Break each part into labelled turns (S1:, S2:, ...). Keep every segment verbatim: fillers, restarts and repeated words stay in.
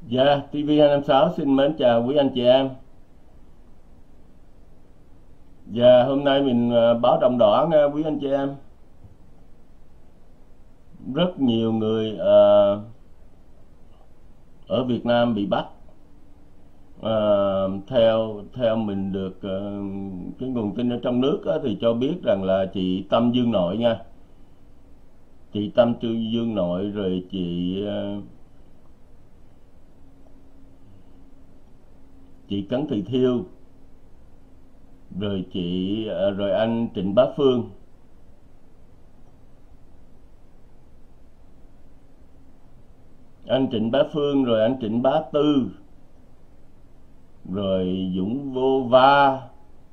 S1: Dạ, ti vi hai năm sáu xin mến chào quý anh chị em. Dạ, hôm nay mình ờ, báo động đỏ nha quý anh chị em. Rất nhiều người ờ, ở Việt Nam bị bắt. Ờ, theo theo mình được ờ, cái nguồn tin ở trong nước á, thì cho biết rằng là chị Tâm Dương Nội nha. Chị Tâm Tư Dương Nội rồi chị ờ, chị Cấn Thị Thiêu rồi chị ờ, rồi anh Trịnh Bá Phương. Anh Trịnh Bá Phương rồi anh Trịnh Bá Tư rồi Dũng Vô Va.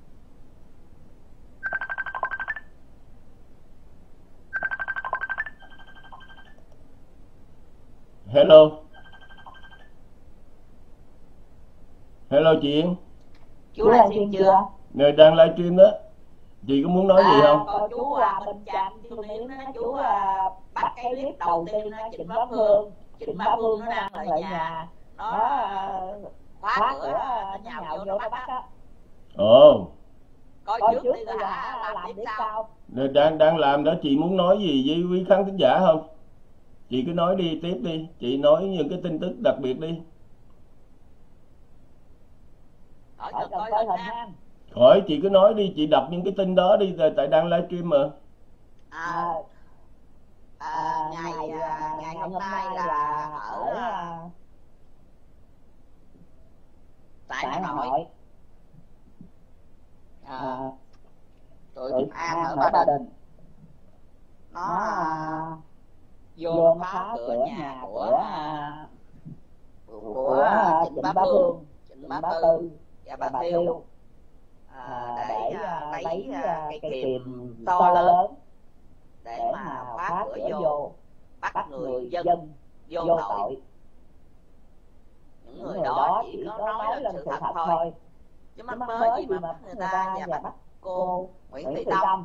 S1: Hello, hello chị Yến.
S2: Chú là xin chưa?
S1: Nơi đang livestream đó. Chị có muốn nói gì
S2: À,
S1: không?
S2: con chú à, Bình Chánh chú Miến á, chú à, bắt cái clip đầu tiên á, Trịnh Bá Phương. Trịnh Bá Phương nó đang ở nhà, nó à, khóa cửa, nó nhào vô nó bắt á.
S1: Ồ,
S2: Coi trước đi rồi hả, làm tiếp sau.
S1: nơi đang đang làm đó, chị muốn nói gì với quý khán thính giả không? Chị cứ nói đi, tiếp đi. Chị nói những cái tin tức đặc biệt đi.
S2: Khỏi cần coi hình nha.
S1: Khỏi, chị cứ nói đi, chị đọc những cái tin đó đi, tại đang livestream mà.
S2: À, à, ngày à, ngày hôm nay là ở à, tại Hà Nội. À, tụi Thiệp An ở Ba Đình nó à, vô nó phá cửa nhà của của, của Trịnh Bá Phương, Trịnh Bá Tư và bà Thiêu à, để à, lấy à, cái kìm to lớn để mà phá cửa vô bắt người dân vô tội. Những người đó chỉ có nói lên sự thật thôi, chứ mắc mới gì mà bắt người ta và bắt cô Nguyễn Thị Tâm,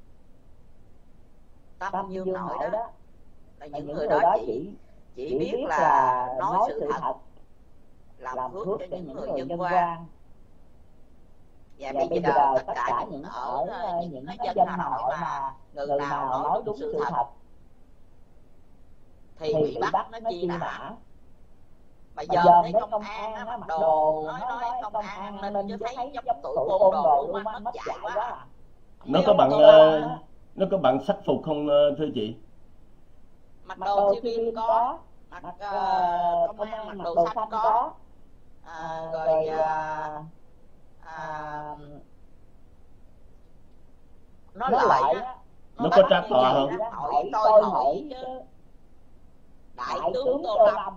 S2: Tâm Dương Nội đó, là những người đó chỉ chỉ biết là nói sự thật, làm phước cho những người dân quan. Và bây giờ tất cả những ở những cái dân Hà Nội mà người nào nói đúng sự thật thì bị bắt nó chi nã. Mà giờ thấy công an nó mặc đồ, nói nói công an an ninh chứ thấy giống tụi côn đồ luôn, mất dạy quá.
S1: Nó có bằng uh, nó có bằng sắc phục không uh, thưa chị?
S2: Mặc đồ civil có, mặc uh, công an mặc đồ xanh có, à, rồi uh, à, nó lại
S1: nó có trác tòa không?
S2: Hỏi tôi hỏi chứ đại tướng Tô Lâm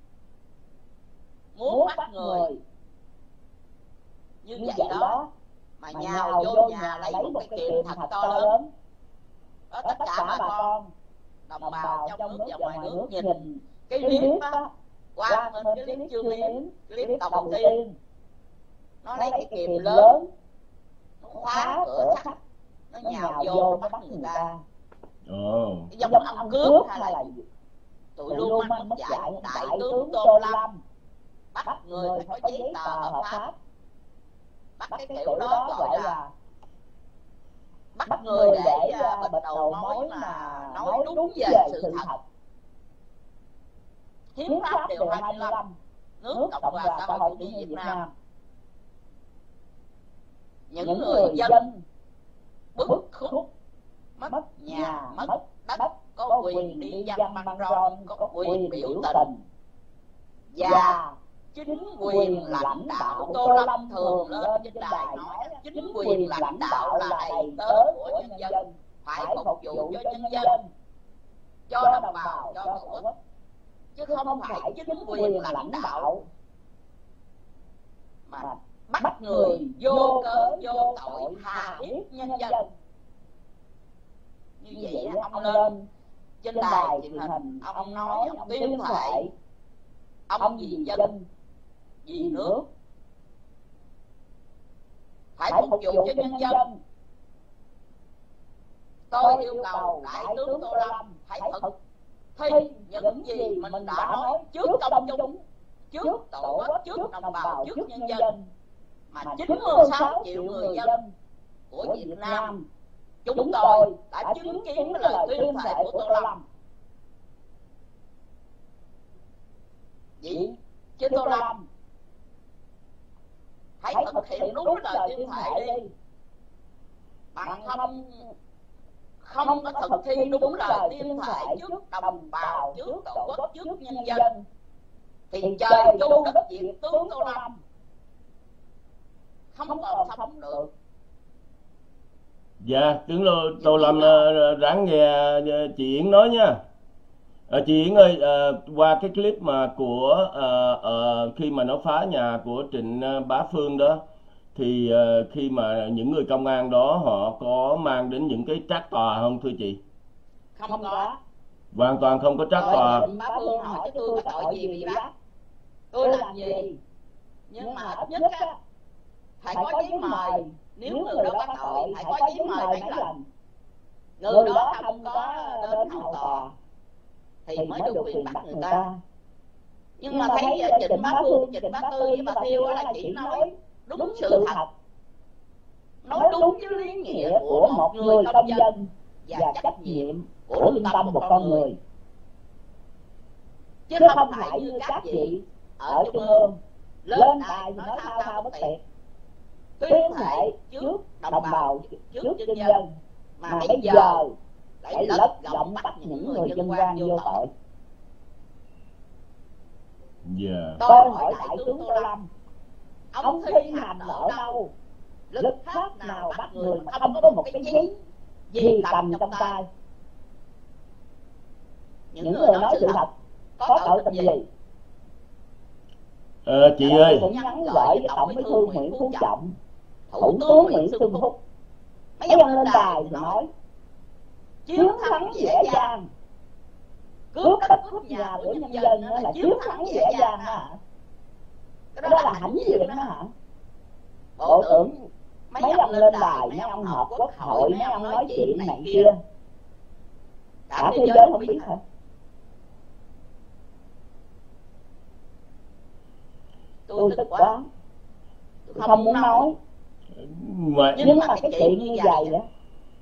S2: muốn bắt người như vậy đó mà nhào vô nhà lấy một cái kiềm thật to lớn đó. Tất cả bà con đồng bào trong nước và ngoài nước nhìn cái clip á, qua bên cái clip chưa miếng, clip đầu tiên nó lấy cái kìm lớn, nó khóa cửa sắt, nó nhào vô nó bắt người ta.
S1: Ồ.
S2: Giống ông cướp hay là gì? Tụi luôn manh mất dạy. Đại tướng Tô Lâm bắt người phải có giấy tờ hợp pháp. Bắt cái kiểu đó gọi là bắt người để bịt đầu mối mà nói đúng về sự thật. Hiến pháp điều hai mươi lăm nước Cộng hòa xã hội chủ nghĩa Việt Nam, những người dân bức khúc, mất nhà, mất đất có quyền đi dân băng rôn, có quyền biểu tình, và chính quyền lãnh đạo. Tô Lâm thường lên trên đài nói chính quyền lãnh đạo là đầy tớ của nhân dân, phải phục vụ cho nhân dân, cho đồng bào, cho tổ quốc, chứ không phải chính quyền lãnh đạo mà bắt người vô cớ vô tội hà hiếp nhân dân. Như vậy ông lên trên đài truyền hình, ông nói, ông tuyên thệ ông vì dân vì nước, phải phục vụ cho nhân dân. Tôi yêu cầu đại tướng Tô Lâm phải thực thi những gì mình đã nói trước công chúng trước tổ quốc, trước đồng bào, trước nhân dân, mà chín mươi sáu triệu người dân của Việt Nam chúng tôi đã chứng kiến cái lời tuyên thệ của Tô Lâm. Vậy chứ Tô Lâm hãy thực hiện đúng lời tuyên thệ đi, bằng không không có thực thi đúng lời tuyên thệ trước đồng bào, trước tổ quốc, trước nhân dân thì trời chu đất diệt tướng Tô Lâm, không còn sống được.
S1: Dạ, tướng Lô, Tô Lâm uh, ráng nghe uh, chị Yến nói nha. Uh, chị Yến ơi, uh, qua cái clip mà của uh, uh, khi mà nó phá nhà của Trịnh uh, Bá Phương đó, thì uh, khi mà những người công an đó họ có mang đến những cái trác tòa không thưa chị?
S2: Không có.
S1: Hoàn toàn không có trác tòa.
S2: Trịnh Bá Phương hỏi cho tôi có tội gì bị bắt, tôi làm gì, nhưng mà ít nhất á phải có giấy mời. Nếu người đó có tội phải có giấy mời mấy lần, người đó không có đến hầu tòa thì mới được quyền bắt người ta. Nhưng mà thấy Trịnh Bá Phương, Trịnh Bá Tư với bà Thiêu là chỉ nói đúng sự thật, nói đúng với lý nghĩa của một người công dân và trách nhiệm của lương tâm một con người, chứ không phải như các vị ở trung ương lên đài nói thao thao bất tuyệt, tuyên thệ trước đồng bào, trước nhân dân, mà bây giờ lại lật lọng bắt những người dân quan vô tội.
S1: Yeah.
S2: Tôi hỏi đại tướng Tô Lâm, ông thi hành ở đâu, lực pháp nào bắt người mà không có một cái giấy gì cầm trong tay? Những người nói sự thật có tội tình gì?
S1: Ờ, chị ơi,
S2: cũng nhắn gửi với Tổng Bí thư Nguyễn Phú Trọng, Thủ tướng Nguyễn Xuân Phúc. Mấy ông lên đài thì nói chiến thắng dễ dàng, cướp đất cướp nhà của nhân dân là chiến thắng dễ dàng hả? Cái đó là hãnh diện đó hả? Bộ trưởng mấy ông lên đài, mấy ông họp quốc hội, mấy ông nói chuyện này kia, cả thế giới không biết hả? Tôi tức quá, tôi không muốn nói.
S1: mà...
S2: nhưng mà cái chuyện như vậy á,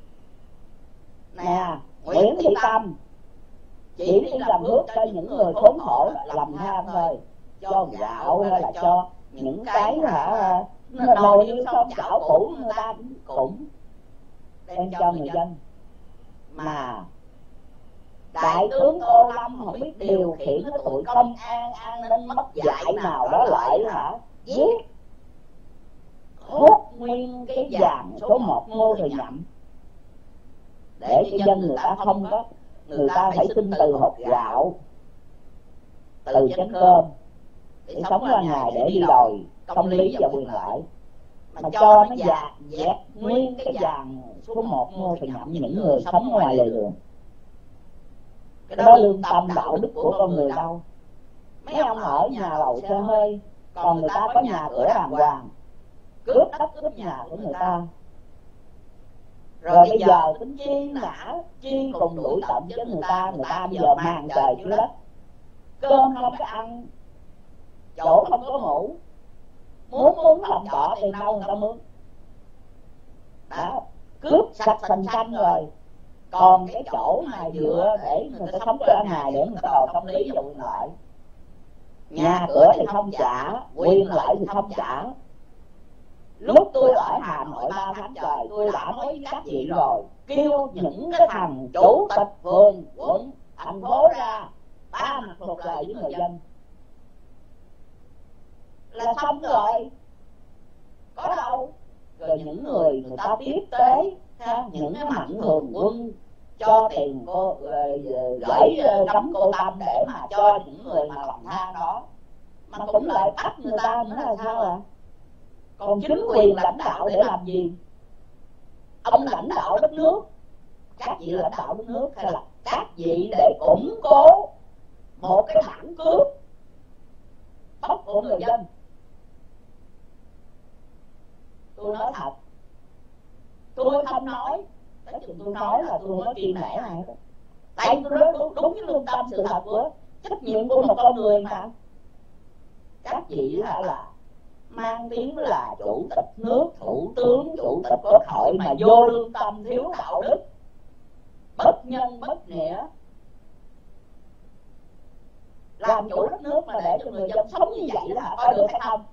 S2: nè, Nguyễn Thị Tâm chỉ đi làm nước cho những người khốn khổ, làm than thôi, cho gạo hay là cho những cái hả nồi như không chảo củ, người ta cũng đem cho người dân. Mà đại tướng Tô Lâm không biết điều khiển cái tụi công an an ninh mất dạy nào đó lại hả, giết hút nguyên cái vàng số một Ngô Thời Nhậm, để cho dân người ta không có, người ta phải xin từ hộp gạo, từ chén cơm để sống qua ngày, để đi đòi công lý và quyền lợi, mà cho nó dạt dẹp nguyên cái vàng số một Ngô Thời Nhậm những người sống ngoài lề đường. Cái đó lương tâm đạo đức của con người đâu. Mấy ông ở nhà lầu xe hơi, còn người ta có nhà cửa đàng hoàng, cướp đất cướp nhà của người ta. Rồi bây giờ tính chi ngã, chi cùng đuổi tận với người ta, người ta bây giờ màn trời chiếu đất, cơm không có ăn, chỗ không có ngủ, muốn muốn lòng cỏ tiền đâu người ta mướn. Đó, cướp sạch sành xanh rồi, còn cái chỗ mà dựa để người ta sống qua ngày, để người ta đòi công lý và quyền lợi. Nhà cửa thì không trả, quyền lợi thì không trả. Lúc tôi ở Hà Nội ba tháng trời, tôi đã nói với các vị rồi, kêu những cái thằng chủ tịch phường, quận, thành phố ra ba mặt một lời với người dân là xong rồi. Có đâu. Rồi những người người ta tiếp tế những cái mạnh thường quân cho tiền cô gửi đóng cô Tâm để mà cho những người mà lòng than đó, mà cũng lại bắt người ta nữa là sao ạ? À? Còn chính quyền lãnh đạo để làm gì? Ông lãnh đạo đất nước, các vị lãnh đạo đất nước, hay là các vị để củng cố một cái thẳng cướp bóc của người dân? Tôi nói thật, tôi không nói, cái chuyện tôi nói là tôi nói kiên nể ai đó. Tại tôi nói đúng, đúng với lương tâm sự thật của trách nhiệm của một con người mà. các vị là, là mang tiếng là chủ tịch nước, thủ tướng, chủ tịch quốc hội mà vô lương tâm, thiếu đạo đức, bất nhân bất nghĩa, làm chủ đất nước mà để cho người dân sống như vậy là có được hay không?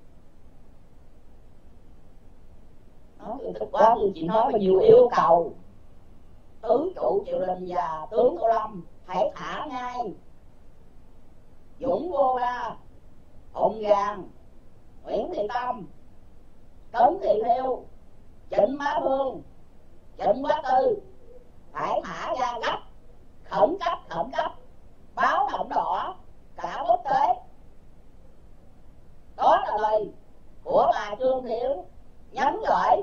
S2: Đó, thực qua thì chị nói bao nhiêu yêu cầu tứ trụ Triệu Đình và tướng Tô Lâm hãy thả ngay Dũng Vô La, Hùng Gàn, Nguyễn Thị Tâm, Cấn Thị Thiêu, Trịnh Bá Phương, Trịnh Bá Tư, phải thả ra gấp, khẩn cấp, khẩn cấp, báo động đỏ cả quốc tế. Đó là lời của bà Trương Thị Yến nhắn gửi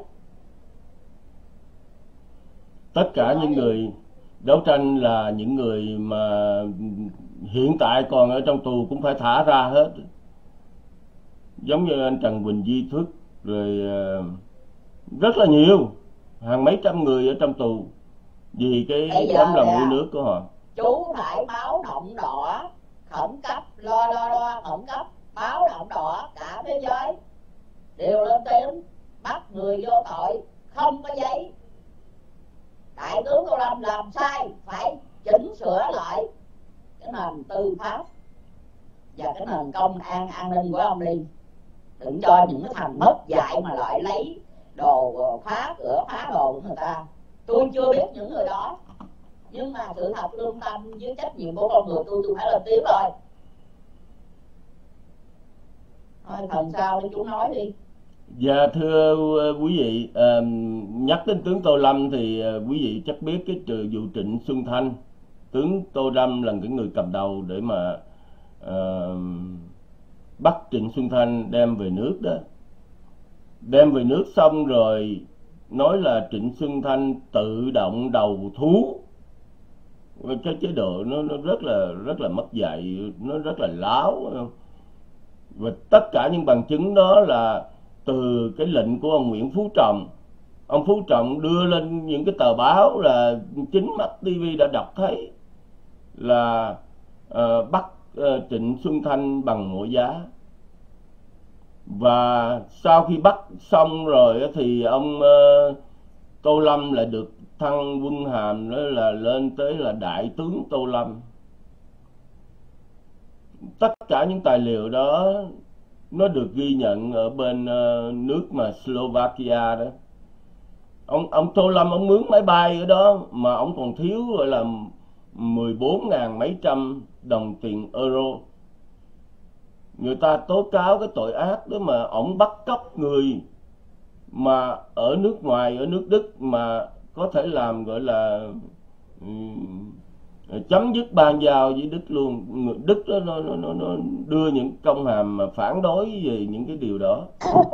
S1: tất cả những người đấu tranh, là những người mà hiện tại còn ở trong tù cũng phải thả ra hết, giống như anh Trần Quỳnh Di Thức, rồi rất là nhiều, hàng mấy trăm người ở trong tù vì cái tấm lòng yêu nước của họ.
S2: Chú phải báo động đỏ khẩn cấp, lo lo lo khẩn cấp, báo động đỏ cả thế giới đều lên tiếng bắt người vô tội không có giấy. Đại tướng Tô Lâm làm sai phải chỉnh sửa lại cái nền tư pháp và cái nền công an an ninh của ông đi. Đừng cho những cái thằng mất dạy mà lại lấy đồ phá cửa phá đồ của người ta. Tôi chưa biết những người đó, nhưng mà sự thật lương tâm với trách nhiệm của con người tôi tôi phải lên tiếng rồi. Thôi phần sau đi chú nói đi.
S1: Dạ thưa quý vị, à, nhắc đến tướng Tô Lâm thì à, quý vị chắc biết cái vụ Trịnh Xuân Thanh. Tướng Tô Lâm là cái người cầm đầu để mà à, bắt Trịnh Xuân Thanh đem về nước đó. Đem về nước xong rồi nói là Trịnh Xuân Thanh tự động đầu thú. Cái chế độ nó, nó rất là rất là mất dạy, nó rất là láo. Và tất cả những bằng chứng đó là từ cái lệnh của ông Nguyễn Phú Trọng. Ông Phú Trọng đưa lên những cái tờ báo là chính mắt ti vi đã đọc thấy là uh, bắt uh, Trịnh Xuân Thanh bằng mọi giá. Và sau khi bắt xong rồi thì ông uh, Tô Lâm lại được thăng quân hàm, đó là lên tới là đại tướng Tô Lâm. Tất cả những tài liệu đó nó được ghi nhận ở bên uh, nước mà Slovakia đó. Ông ông Tô Lâm ông mướn máy bay ở đó mà ông còn thiếu gọi là mười bốn ngàn mấy trăm đồng tiền euro. Người ta tố cáo cái tội ác đó mà ông bắt cóc người mà ở nước ngoài, ở nước Đức mà có thể làm gọi là um, chấm dứt ban giao với Đức luôn. Người Đức đó nó, nó, nó đưa những công hàm mà phản đối về những cái điều đó.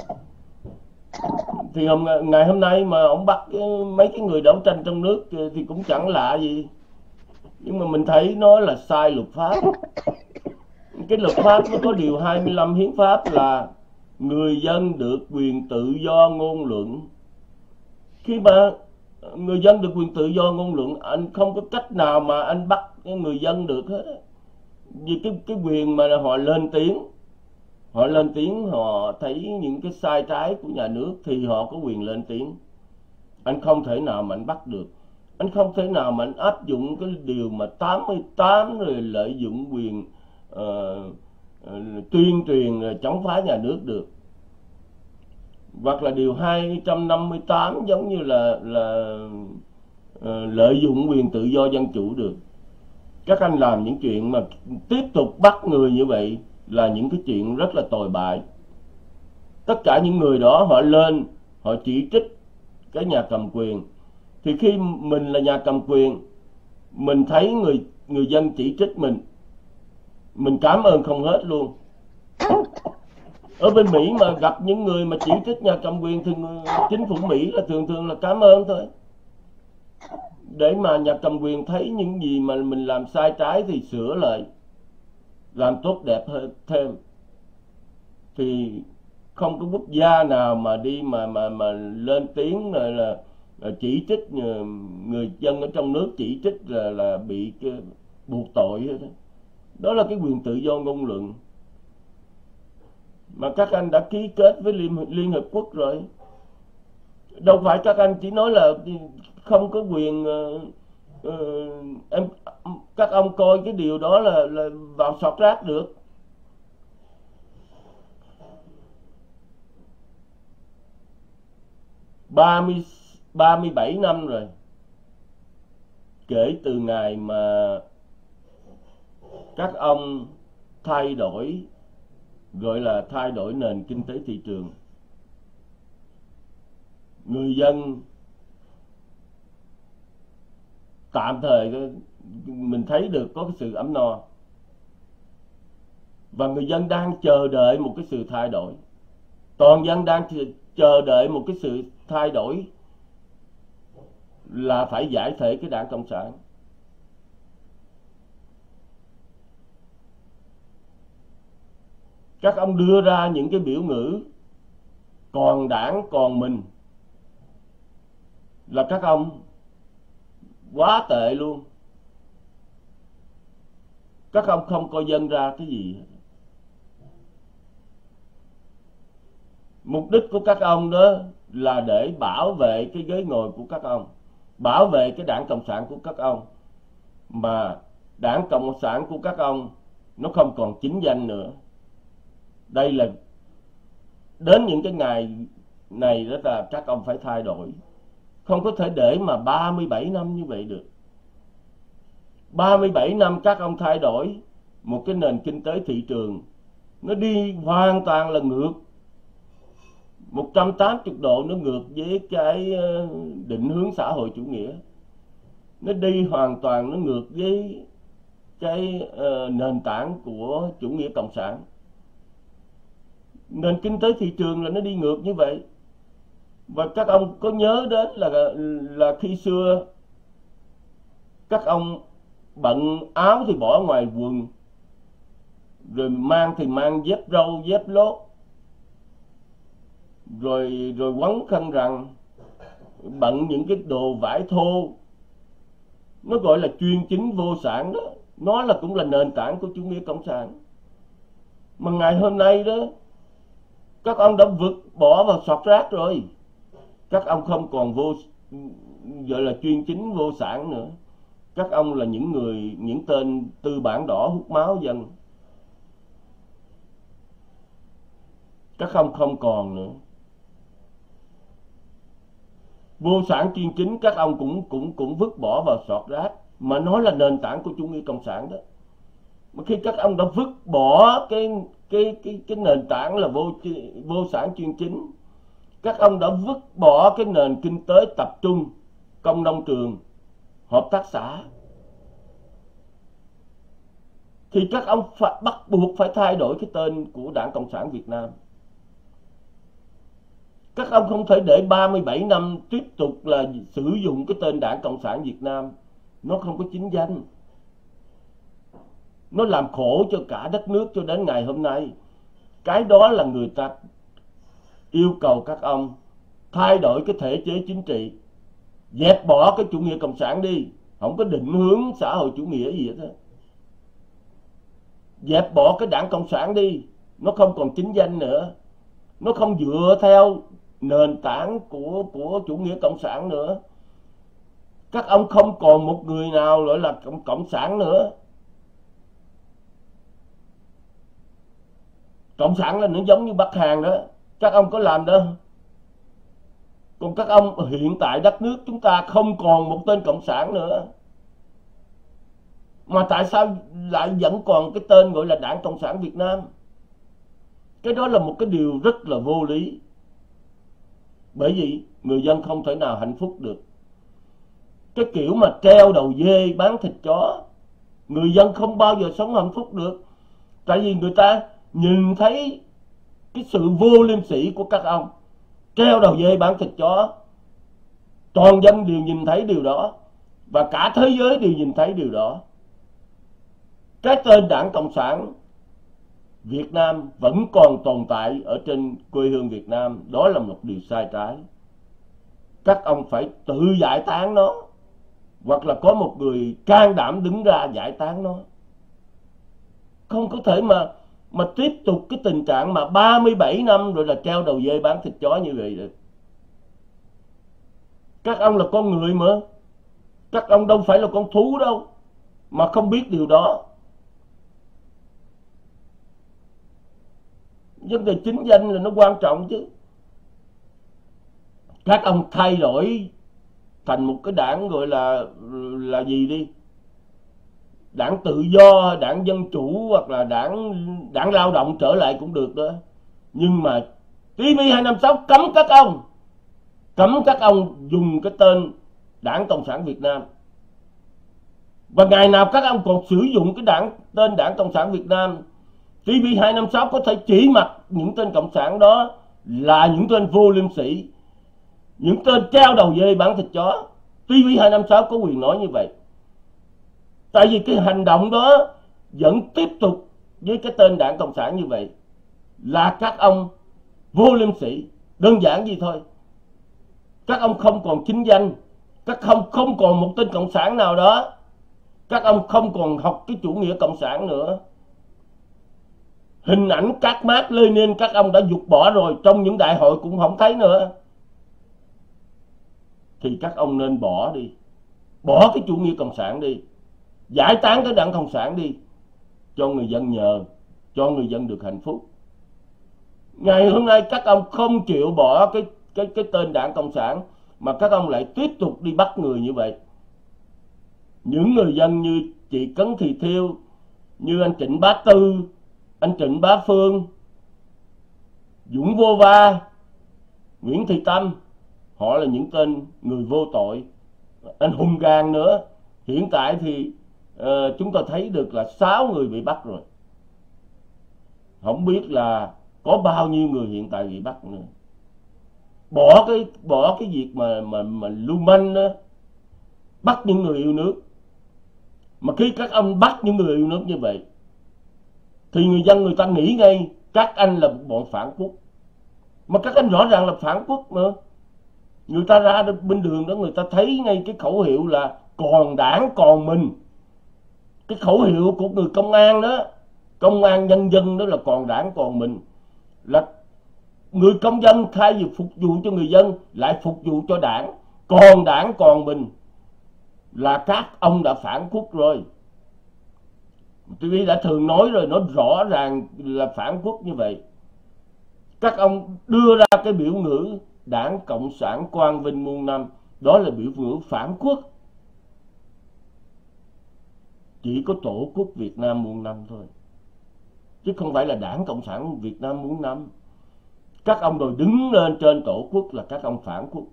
S1: Thì hôm, ngày hôm nay mà ông bắt mấy cái người đấu tranh trong nước thì cũng chẳng lạ gì. Nhưng mà mình thấy nó là sai luật pháp. Cái luật pháp nó có điều hai mươi lăm hiến pháp là người dân được quyền tự do ngôn luận. Khi mà người dân được quyền tự do ngôn luận, anh không có cách nào mà anh bắt người dân được hết. Vì cái, cái quyền mà họ lên tiếng, họ lên tiếng, họ thấy những cái sai trái của nhà nước thì họ có quyền lên tiếng. Anh không thể nào mà anh bắt được. Anh không thể nào mà anh áp dụng cái điều mà tám mươi tám rồi lợi dụng quyền uh, uh, tuyên truyền rồi chống phá nhà nước được. Hoặc là điều hai trăm năm mươi tám giống như là, là uh, lợi dụng quyền tự do dân chủ được. Các anh làm những chuyện mà tiếp tục bắt người như vậy là những cái chuyện rất là tồi bại. Tất cả những người đó họ lên, họ chỉ trích cái nhà cầm quyền. Thì khi mình là nhà cầm quyền, mình thấy người người dân chỉ trích mình, mình cảm ơn không hết luôn. Ở bên Mỹ mà gặp những người mà chỉ trích nhà cầm quyền thì chính phủ Mỹ là thường thường là cảm ơn thôi. Để mà nhà cầm quyền thấy những gì mà mình làm sai trái thì sửa lại, làm tốt đẹp hơn thêm. Thì không có quốc gia nào mà đi mà mà mà lên tiếng là, là, là chỉ trích người dân ở trong nước, chỉ trích là là bị cái, buộc tội hết đó. Đó là cái quyền tự do ngôn luận. mà các anh đã ký kết với Liên, Liên Hợp Quốc rồi. Đâu phải các anh chỉ nói là không có quyền. uh, uh, em các ông coi cái điều đó là, là vào sọt rác được. ba mươi, ba mươi bảy năm rồi kể từ ngày mà các ông thay đổi, gọi là thay đổi nền kinh tế thị trường. Người dân tạm thời mình thấy được có cái sự ấm no, và người dân đang chờ đợi một cái sự thay đổi. Toàn dân đang chờ đợi một cái sự thay đổi là phải giải thể cái Đảng Cộng sản. Các ông đưa ra những cái biểu ngữ còn đảng còn mình là các ông quá tệ luôn. Các ông không coi dân ra cái gì. Mục đích của các ông đó là để bảo vệ cái ghế ngồi của các ông, bảo vệ cái Đảng Cộng sản của các ông. Mà Đảng Cộng sản của các ông nó không còn chính danh nữa. Đây là đến những cái ngày này đó là các ông phải thay đổi. Không có thể để mà ba mươi bảy năm như vậy được. ba mươi bảy năm các ông thay đổi một cái nền kinh tế thị trường, nó đi hoàn toàn là ngược, một trăm tám mươi độ nó ngược với cái định hướng xã hội chủ nghĩa. Nó đi hoàn toàn nó ngược với cái uh, nền tảng của chủ nghĩa cộng sản. Nền kinh tế thị trường là nó đi ngược như vậy. Và các ông có nhớ đến là là khi xưa các ông bận áo thì bỏ ngoài quần, rồi mang thì mang dép râu dép lốt, rồi rồi quấn khăn rằn, bận những cái đồ vải thô, nó gọi là chuyên chính vô sản đó. Nó là cũng là nền tảng của chủ nghĩa cộng sản. Mà ngày hôm nay đó các ông đã vượt bỏ vào sọt rác rồi. Các ông không còn vô gọi là chuyên chính vô sản nữa. Các ông là những người, những tên tư bản đỏ hút máu dân. Các ông không còn nữa. Vô sản chuyên chính các ông cũng cũng cũng vứt bỏ vào sọt rác, mà nó là nền tảng của chủ nghĩa cộng sản đó. Mà khi các ông đã vứt bỏ cái cái cái cái nền tảng là vô vô sản chuyên chính, các ông đã vứt bỏ cái nền kinh tế tập trung, công nông trường, hợp tác xã, thì các ông phải, bắt buộc phải thay đổi cái tên của Đảng Cộng sản Việt Nam. Các ông không thể để ba mươi bảy năm tiếp tục là sử dụng cái tên Đảng Cộng sản Việt Nam. Nó không có chính danh. Nó làm khổ cho cả đất nước cho đến ngày hôm nay. Cái đó là người ta yêu cầu các ông thay đổi cái thể chế chính trị, dẹp bỏ cái chủ nghĩa cộng sản đi, không có định hướng xã hội chủ nghĩa gì hết. Dẹp bỏ cái Đảng Cộng sản đi, nó không còn chính danh nữa, nó không dựa theo nền tảng của của chủ nghĩa cộng sản nữa. Các ông không còn một người nào gọi là cộng, cộng sản nữa. Cộng sản là nó giống như Bắc Hàn đó, các ông có làm đâu. Còn các ông hiện tại đất nước chúng ta không còn một tên cộng sản nữa, mà tại sao lại vẫn còn cái tên gọi là Đảng Cộng sản Việt Nam? Cái đó là một cái điều rất là vô lý. Bởi vì người dân không thể nào hạnh phúc được. Cái kiểu mà treo đầu dê bán thịt chó, người dân không bao giờ sống hạnh phúc được. Tại vì người ta nhìn thấy cái sự vô liêm sỉ của các ông. Treo đầu dê bán thịt chó, toàn dân đều nhìn thấy điều đó, và cả thế giới đều nhìn thấy điều đó. Cái tên Đảng Cộng sản Việt Nam vẫn còn tồn tại ở trên quê hương Việt Nam. Đó là một điều sai trái. Các ông phải tự giải tán nó, hoặc là có một người can đảm đứng ra giải tán nó. Không có thể mà mà tiếp tục cái tình trạng mà ba mươi bảy năm rồi là treo đầu dê bán thịt chó như vậy được? Các ông là con người mà, các ông đâu phải là con thú đâu mà không biết điều đó. Vấn đề chính danh là nó quan trọng chứ. Các ông thay đổi thành một cái đảng gọi là là gì đi, đảng tự do, đảng dân chủ, hoặc là đảng đảng lao động trở lại cũng được đó. Nhưng mà T V hai năm sáu cấm các ông, cấm các ông dùng cái tên Đảng Cộng sản Việt Nam. Và ngày nào các ông còn sử dụng cái đảng tên Đảng Cộng sản Việt Nam, T V hai năm sáu có thể chỉ mặt những tên cộng sản đó là những tên vô liêm sỉ, những tên treo đầu dê bán thịt chó. T V hai năm sáu có quyền nói như vậy. Tại vì cái hành động đó vẫn tiếp tục với cái tên Đảng Cộng sản như vậy là các ông vô liêm sỉ. Đơn giản gì thôi. Các ông không còn chính danh, các ông không còn một tên cộng sản nào đó, các ông không còn học cái chủ nghĩa cộng sản nữa. Hình ảnh các Mác Lênin các ông đã dục bỏ rồi, trong những đại hội cũng không thấy nữa. Thì các ông nên bỏ đi, bỏ cái chủ nghĩa cộng sản đi, giải tán cái Đảng Cộng sản đi, cho người dân nhờ, cho người dân được hạnh phúc. Ngày hôm nay các ông không chịu bỏ cái cái cái tên Đảng Cộng sản mà các ông lại tiếp tục đi bắt người như vậy. Những người dân như chị Cấn Thị Thiêu, như anh Trịnh Bá Tư, anh Trịnh Bá Phương, Dũng Vô Va, Nguyễn Thị Tâm, họ là những tên người vô tội. Anh Hùng Gàn nữa. Hiện tại thì uh, chúng ta thấy được là sáu người bị bắt rồi. Không biết là có bao nhiêu người hiện tại bị bắt nữa. Bỏ cái bỏ cái việc mà mà mà lưu manh đó, bắt những người yêu nước. Mà khi các ông bắt những người yêu nước như vậy thì người dân người ta nghĩ ngay các anh là bọn phản quốc. Mà các anh rõ ràng là phản quốc mà. Người ta ra bên đường đó, người ta thấy ngay cái khẩu hiệu là còn đảng còn mình. Cái khẩu hiệu của người công an đó, công an nhân dân đó là còn đảng còn mình. Là người công dân thay vì phục vụ cho người dân lại phục vụ cho đảng. Còn đảng còn mình là các ông đã phản quốc rồi. Tôi đã thường nói rồi, nó rõ ràng là phản quốc như vậy. Các ông đưa ra cái biểu ngữ Đảng Cộng sản Quang Vinh muôn năm, đó là biểu ngữ phản quốc. Chỉ có Tổ quốc Việt Nam muôn năm thôi, chứ không phải là Đảng Cộng sản Việt Nam muôn năm. Các ông rồi đứng lên trên Tổ quốc là các ông phản quốc.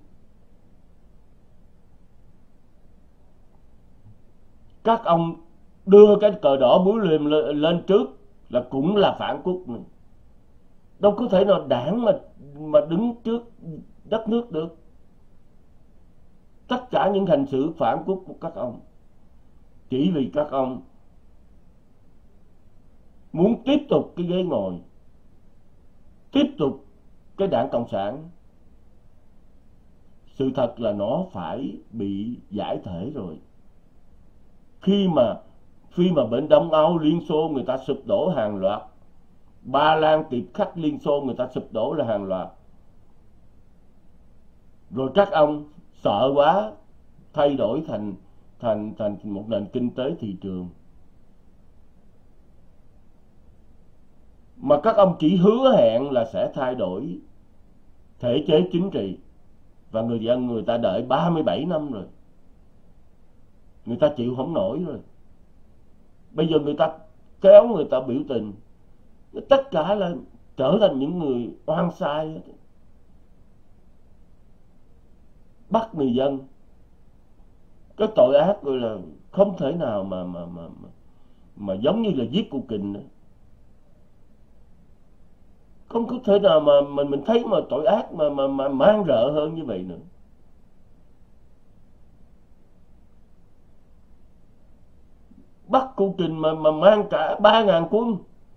S1: Các ông đưa cái cờ đỏ búa liềm lên trước là cũng là phản quốc nữa. Đâu có thể nào đảng mà mà đứng trước đất nước được. Tất cả những hành xử phản quốc của các ông chỉ vì các ông muốn tiếp tục cái ghế ngồi, tiếp tục cái Đảng Cộng sản. Sự thật là nó phải bị giải thể rồi. Khi mà khi mà bên Đông Âu Liên Xô người ta sụp đổ hàng loạt, Ba Lan Tiệp Khắc Liên Xô người ta sụp đổ là hàng loạt, rồi các ông sợ quá thay đổi thành thành thành một nền kinh tế thị trường. Mà các ông chỉ hứa hẹn là sẽ thay đổi thể chế chính trị, và người dân người ta đợi ba mươi bảy năm rồi, người ta chịu không nổi rồi. Bây giờ người ta kéo người ta biểu tình, tất cả là trở thành những người oan sai, bắt người dân. Cái tội ác gọi là không thể nào mà mà mà mà, mà giống như là giết cô kình nữa. Không có thể nào mà mình mình thấy mà tội ác mà mà mà mang rợ hơn như vậy nữa. Bắt cô kình mà mà mang cả ba ngàn quân.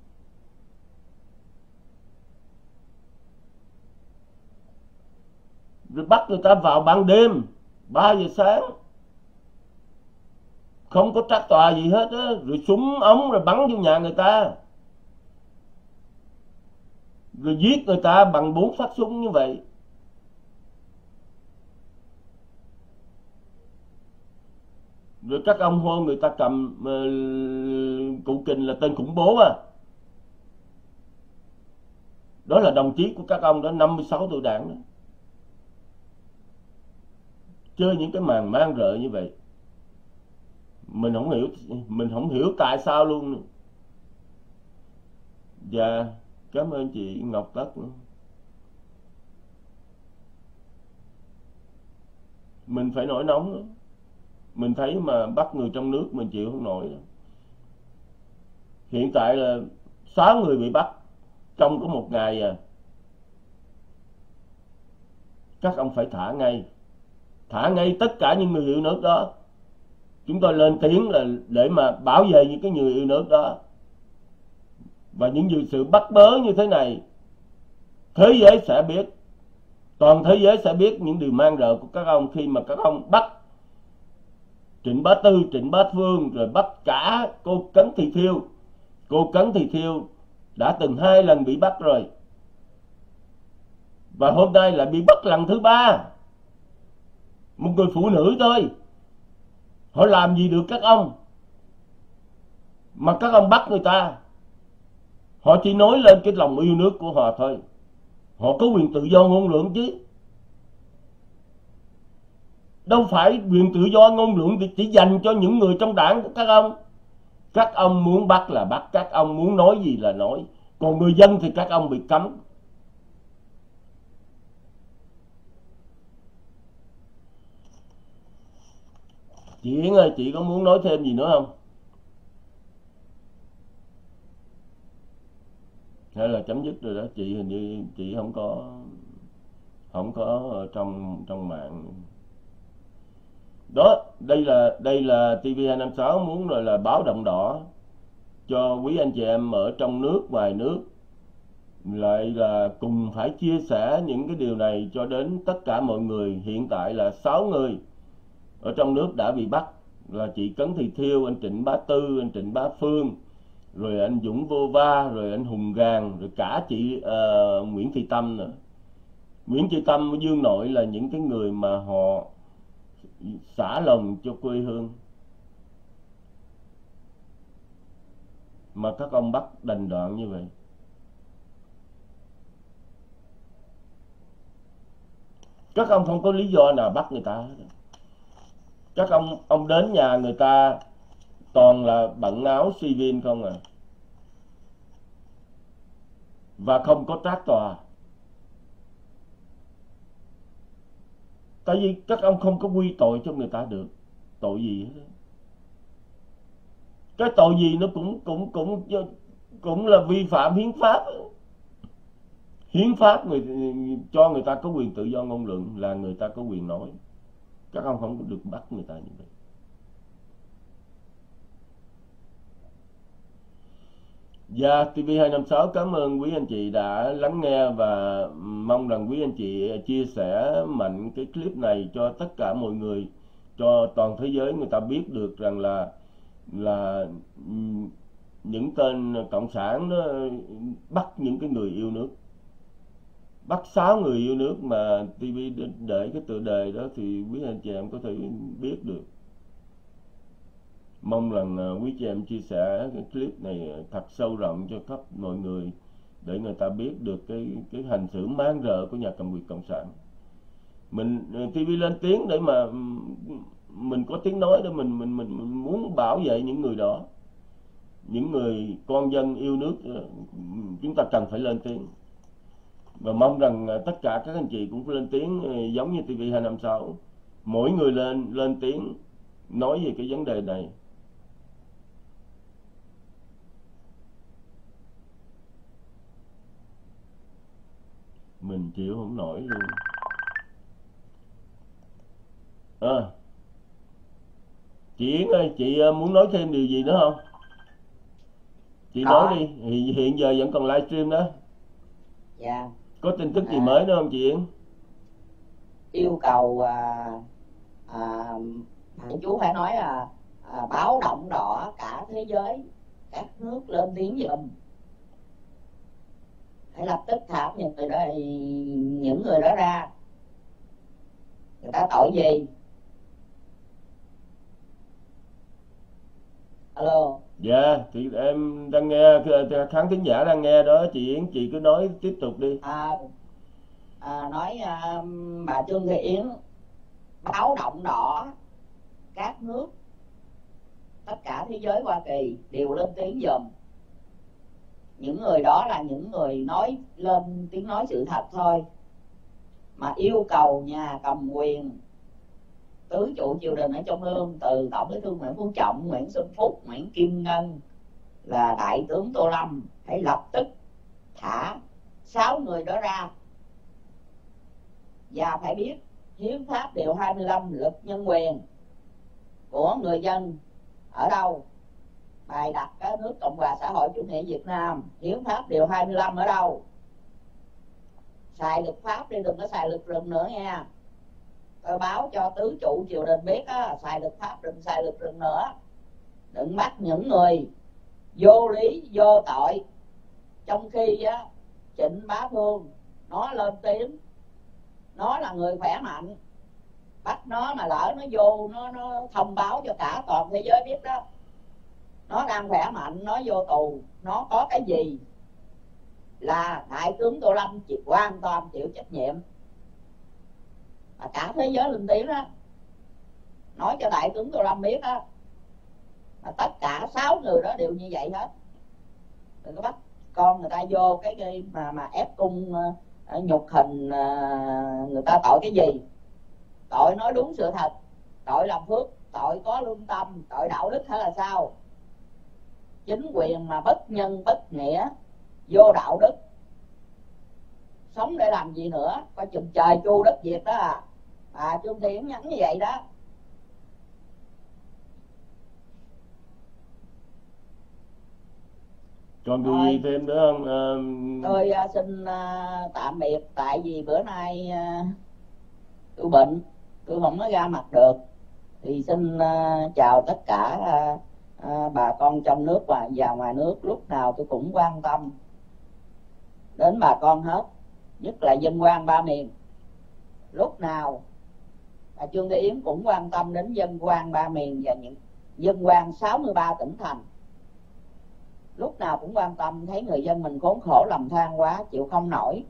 S1: Rồi bắt người ta vào ban đêm ba giờ sáng, không có trắc tòa gì hết á, rồi súng ống rồi bắn vô nhà người ta. rồi giết người ta bằng bốn phát súng như vậy. Rồi các ông hô người ta cầm uh, cụ kình là tên khủng bố à. Đó là đồng chí của các ông đó, năm mươi sáu tuổi đảng đó. Chơi những cái màn man rợ như vậy. Mình không hiểu, mình không hiểu tại sao luôn. Dạ, cảm ơn chị Ngọc Tất. Mình phải nổi nóng đó. Mình thấy mà bắt người trong nước mình chịu không nổi đó. Hiện tại là sáu người bị bắt trong có một ngày à. Các ông phải thả ngay. Thả ngay tất cả những người yêu nước đó. Chúng tôi lên tiếng là để mà bảo vệ những cái người yêu nước đó. Và những sự bắt bớ như thế này, thế giới sẽ biết, toàn thế giới sẽ biết những điều man rợ của các ông khi mà các ông bắt Trịnh Bá Tư, Trịnh Bá Phương, rồi bắt cả cô Cấn Thị Thiêu. Cô Cấn Thị Thiêu đã từng hai lần bị bắt rồi, và hôm nay lại bị bắt lần thứ ba. Một người phụ nữ thôi, họ làm gì được các ông mà các ông bắt người ta? Họ chỉ nói lên cái lòng yêu nước của họ thôi. Họ có quyền tự do ngôn luận chứ. Đâu phải quyền tự do ngôn luận thì chỉ dành cho những người trong đảng của các ông. Các ông muốn bắt là bắt, các ông muốn nói gì là nói. Còn người dân thì các ông bị cấm. Chị Yến ơi, chị có muốn nói thêm gì nữa không? Hay là chấm dứt rồi đó? Chị hình như chị không có không có ở trong trong mạng. Đó, đây là đây là T V hai năm sáu muốn rồi là báo động đỏ cho quý anh chị em ở trong nước, ngoài nước, lại là cùng phải chia sẻ những cái điều này cho đến tất cả mọi người. Hiện tại là sáu người ở trong nước đã bị bắt, là chị Cấn Thị Thiêu, anh Trịnh Bá Tư, anh Trịnh Bá Phương, rồi anh Dũng Vô Va, rồi anh Hùng Gàn, rồi cả chị uh, Nguyễn Thị Tâm nữa. Nguyễn Thị Tâm, Dương Nội là những cái người mà họ xả lòng cho quê hương, mà các ông bắt đành đoạn như vậy. Các ông không có lý do nào bắt người ta. Các ông ông đến nhà người ta toàn là bận áo civil không à, và không có trác tòa. Tại vì các ông không có quy tội cho người ta được. Tội gì hết. Cái tội gì nó cũng cũng cũng cũng là vi phạm hiến pháp. Hiến pháp người cho người ta có quyền tự do ngôn luận, là người ta có quyền nói. Các ông không được bắt người ta như vậy. Dạ, T V hai năm sáu cảm ơn quý anh chị đã lắng nghe, và mong rằng quý anh chị chia sẻ mạnh cái clip này cho tất cả mọi người, cho toàn thế giới người ta biết được rằng là là những tên cộng sản nó bắt những cái người yêu nước, bắt sáu người yêu nước, mà T V để cái tựa đề đó thì quý anh chị em có thể biết được. Mong rằng quý chị em chia sẻ cái clip này thật sâu rộng cho khắp mọi người, để người ta biết được cái cái hành xử man rợ của nhà cầm quyền cộng sản. Mình T V lên tiếng để mà mình có tiếng nói, để mình mình mình, mình muốn bảo vệ những người đó, những người con dân yêu nước. Chúng ta cần phải lên tiếng, và mong rằng tất cả các anh chị cũng lên tiếng giống như T V hai năm sáu. Mỗi người lên lên tiếng nói về cái vấn đề này. Mình chịu không nổi luôn. À, chị Yến ơi, chị muốn nói thêm điều gì nữa không? Chị có. Nói đi, hiện, hiện giờ vẫn còn livestream đó.
S2: Dạ.
S1: Có tin tức gì à, mới nữa không chị Yến?
S2: Yêu cầu à, à, chú phải nói là à, báo động đỏ cả thế giới, các nước lên tiếng giùm. phải lập tức thả những người đó, những người đó ra. Người ta tội gì? Alo.
S1: Dạ, thì em đang nghe, khán thính giả đang nghe đó chị Yến, chị cứ nói tiếp tục đi.
S2: À, à, nói à, bà Trương Thị Yến báo động đỏ các nước, tất cả thế giới Hoa Kỳ đều lên tiếng giùm. Những người đó là những người nói lên tiếng nói sự thật thôi, mà yêu cầu nhà cầm quyền, tứ trụ triều đình ở Trung ương, từ Tổng Bí thư Nguyễn Phú Trọng, Nguyễn Xuân Phúc, Nguyễn Kim Ngân là Đại tướng Tô Lâm phải lập tức thả sáu người đó ra. Và phải biết hiến pháp điều hai mươi lăm luật nhân quyền của người dân ở đâu, bài đặt cái nước Cộng hòa xã hội chủ nghĩa Việt Nam, hiến pháp điều hai mươi lăm ở đâu. Xài luật pháp đi, đừng có xài luật rừng nữa nha. Tôi báo cho tứ trụ triều đình biết á, xài luật pháp đừng xài luật rừng nữa. Đừng bắt những người vô lý vô tội. Trong khi á, Trịnh Bá Phương nó lên tiếng, nó là người khỏe mạnh, bắt nó mà lỡ nó vô nó, nó thông báo cho cả toàn thế giới biết đó, nó đang khỏe mạnh, nó vô tù, nó có cái gì là Đại tướng Tô Lâm chịu hoàn toàn chịu trách nhiệm. Và cả thế giới lên tiếng đó, nói cho Đại tướng Tô Lâm biết đó, là tất cả sáu người đó đều như vậy hết. Đừng có bắt con người ta vô cái, cái mà mà ép cung uh, nhục hình uh, người ta tội cái gì. Tội nói đúng sự thật, tội làm phước, tội có lương tâm, tội đạo đức hay là sao? Chính quyền mà bất nhân bất nghĩa, vô đạo đức, sống để làm gì nữa? Coi chừng trời chu đất diệt đó à. À, Trương Thị Yến nhắn như vậy đó.
S1: Còn điều gì thêm nữa không? À...
S2: Tôi uh, xin uh, tạm biệt, tại vì bữa nay uh, tôi bệnh, tôi không có ra mặt được. Thì xin uh, chào tất cả uh, uh, bà con trong nước và và ngoài nước. Lúc nào tôi cũng quan tâm đến bà con hết, nhất là dân quan ba miền. Lúc nào bà Trương Thị Yến cũng quan tâm đến dân quan ba miền và những dân quan sáu mươi ba tỉnh thành. Lúc nào cũng quan tâm, thấy người dân mình khốn khổ lầm than quá, chịu không nổi.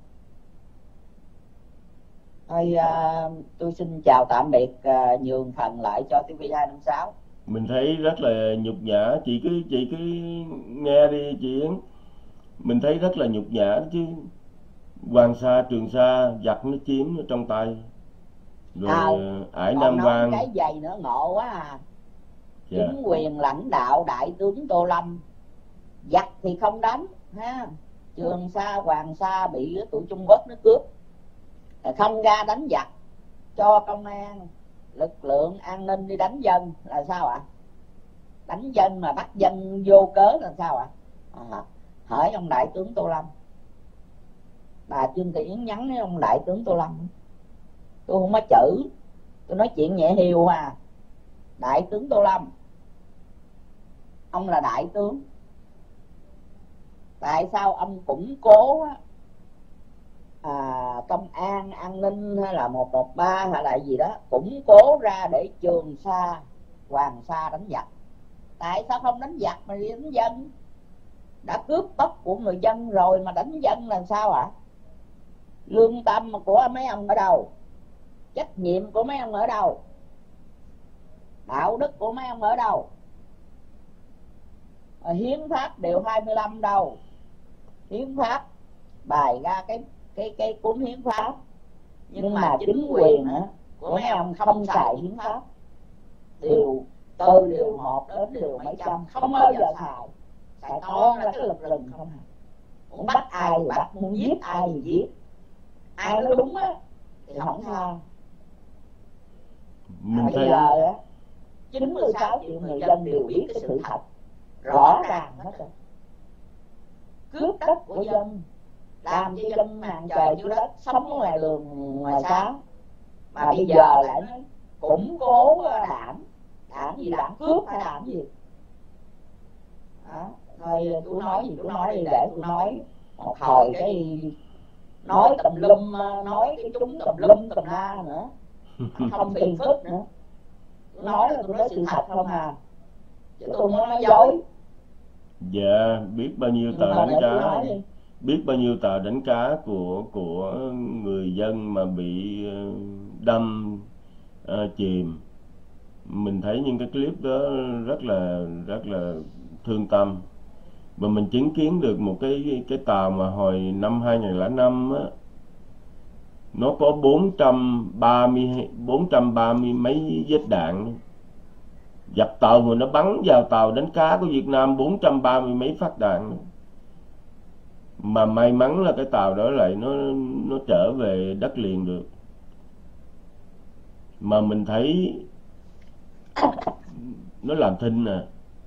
S2: Thôi uh, tôi xin chào tạm biệt, uh, nhường phần lại cho ti vi hai năm sáu.
S1: Mình thấy rất là nhục nhã, chị cứ chị cứ nghe đi chị Yến. Mình thấy rất là nhục nhã chứ. Hoàng Sa, Trường Sa, giặc nó chiếm nó trong tay. Rồi
S2: à,
S1: ải Nam Quan.
S2: Cái giày nữa ngộ quá à.
S1: Dạ.
S2: Chính quyền lãnh đạo Đại tướng Tô Lâm, giặc thì không đánh ha. Trường Sa, Hoàng Sa bị tụi Trung Quốc nó cướp, không ra đánh giặc, cho công an, lực lượng an ninh đi đánh dân là sao ạ? À? Đánh dân mà bắt dân vô cớ là sao ạ? À? À, hỏi ông Đại tướng Tô Lâm. Bà Trương Thị Yến nhắn với ông Đại tướng Tô Lâm. Tôi không có chữ, tôi nói chuyện nhẹ hiều à. Đại tướng Tô Lâm, ông là đại tướng, tại sao ông củng cố à, công an, an ninh hay là một một ba hay là gì đó, củng cố ra để Trường Sa, Hoàng Sa đánh giặc? Tại sao không đánh giặc mà đi đánh dân? Đã cướp bóc của người dân rồi mà đánh dân là sao ạ? À? Lương tâm của mấy ông ở đâu? Trách nhiệm của mấy ông ở đâu? Đạo đức của mấy ông ở đâu? Hiến pháp điều hai mươi lăm đâu? Hiến pháp bài ra cái cái cái cuốn hiến pháp, nhưng, nhưng mà chính quyền á của mấy ông không xài hiến pháp. Điều từ điều một đến điều mấy trăm không bao giờ xài. Xài con là cái lực rừng không à. Muốn bắt ai thì bắt, muốn giết ai thì giết. Ai nói đúng á thì không sao.
S1: Mình
S2: bây
S1: thấy...
S2: giờ á chín mươi sáu triệu người dân đều biết cái sự thật rõ ràng hết rồi. Cướp đất của dân, làm cho dân màn trời dưới đất, sống ngoài đường ngoài xá. Mà bây giờ lại nói củng cố đảng. Đảng gì? Đảng cướp hay đảng gì? Đó. Thôi tôi nói gì tôi nói đi, để tôi nói một hồi cái nói tùm lum, nói cái chúng tùm lum tùm la nữa, không phiền phức nữa, nói là tôi nói sự thật không à, chứ tôi muốn nói dối.
S1: Dạ, biết bao nhiêu tờ đánh cá, biết bao nhiêu tờ đánh cá của của người dân mà bị đâm uh, chìm. Mình thấy những cái clip đó rất là rất là thương tâm. Mà mình chứng kiến được một cái cái tàu mà hồi năm hai nghìn lẻ năm á, nó có bốn trăm ba mươi bốn trăm ba mươi mấy vết đạn dập tàu, mà nó bắn vào tàu đánh cá của Việt Nam bốn trăm ba mươi mấy phát đạn. Mà may mắn là cái tàu đó lại nó nó trở về đất liền được. Mà mình thấy nó làm thinh nè.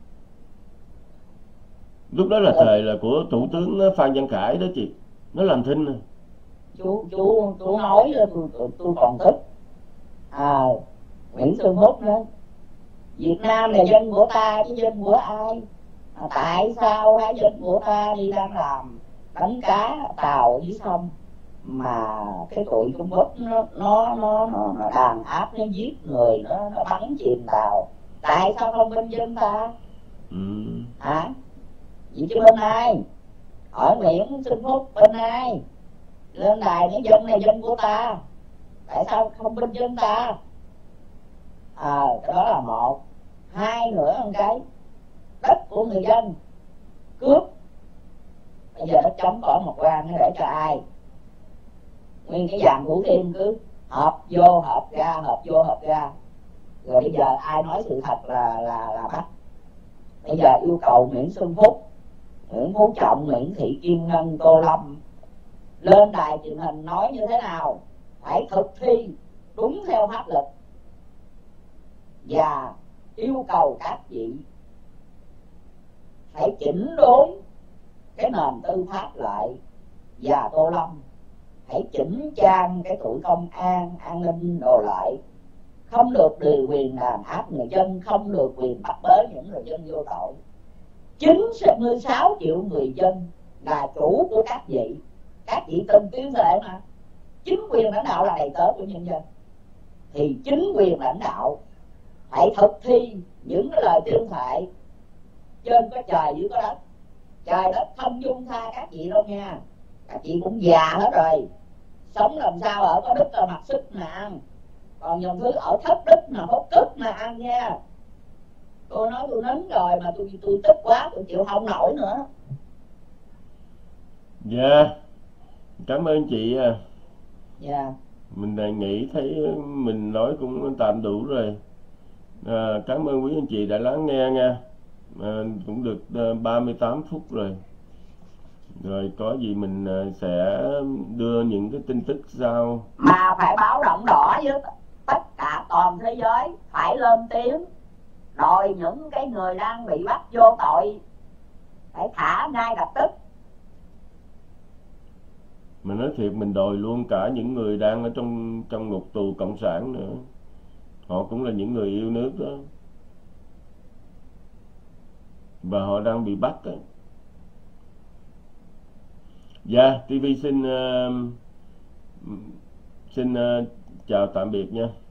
S1: Lúc đó là thời là của Thủ tướng Phan Văn Khải đó chị. Nó làm thinh nè.
S2: Chú chú chú nói tôi tôi, tôi còn thích. À, Nguyễn Xuân Phúc nữa. Việt Nam là dân của ta chứ dân của ai? À, tại sao hai dân của ta đi đang làm đánh cá tàu dưới sông mà cái tụi Trung Quốc nó nó nó nó, nó đàn áp, nó giết người, nó, nó bắn chìm tàu? Tại sao không bên dân ta?
S1: Ừ.
S2: Hả? Vậy chứ bên ai? Hỏi Nguyễn Xuân Phúc bên ai? Lên đài nói dân này dân của ta, tại sao không bên dân ta? À, đó là một. Hai nữa một cái, đất của người dân cướp, bây giờ đất trống cỏ một quan nó để cho ai? Nguyên cái dàn Thủ Thiêm cứ hợp vô hợp ra, hợp vô hợp ra, rồi bây giờ ai nói sự thật là là là bắt. Bây giờ yêu cầu Nguyễn Xuân Phúc, Nguyễn Phú Trọng, Nguyễn Thị Kim Ngân, Tô Lâm lên đài truyền hình nói như thế nào, phải thực thi đúng theo pháp luật, và yêu cầu các vị phải chỉnh đốn cái nền tư pháp lại, và Tô Lâm hãy chỉnh trang cái tụi công an, an ninh đồ lại, không được điều quyền đàn áp người dân, không được quyền bắt bớ những người dân vô tội. chín mươi sáu triệu người dân là chủ của các vị, các vị tin tiếng lệ mà. Chính quyền lãnh đạo là đầy tớ của nhân dân, thì chính quyền lãnh đạo phải thực thi những cái lời tuyên thệ. Trên có trời dưới có đất, trời đất không dung tha các vị đâu nha. Các vị cũng già hết rồi, sống làm sao ở có đức là mặc sức mà ăn, còn nhiều thứ ở thấp đức mà hốt cức mà ăn nha. Tôi nói tôi nín rồi mà tôi tôi tức quá, tôi chịu không nổi nữa.
S1: Dạ, yeah. Cảm ơn chị.
S2: Dạ. Yeah.
S1: Mình đề nghị thấy mình nói cũng tạm đủ rồi. À, cảm ơn quý anh chị đã lắng nghe nha. À, cũng được ba mươi tám phút rồi. Rồi có gì mình sẽ đưa những cái tin tức sau.
S2: Mà phải báo động đỏ với tất cả toàn thế giới, phải lên tiếng đòi những cái người đang bị bắt vô tội phải thả ngay lập tức.
S1: Mình nói thiệt, mình đòi luôn cả những người đang ở trong trong ngục tù cộng sản nữa. Họ cũng là những người yêu nước đó, và họ đang bị bắt đó. Dạ, ti vi xin uh, xin uh, chào tạm biệt nha.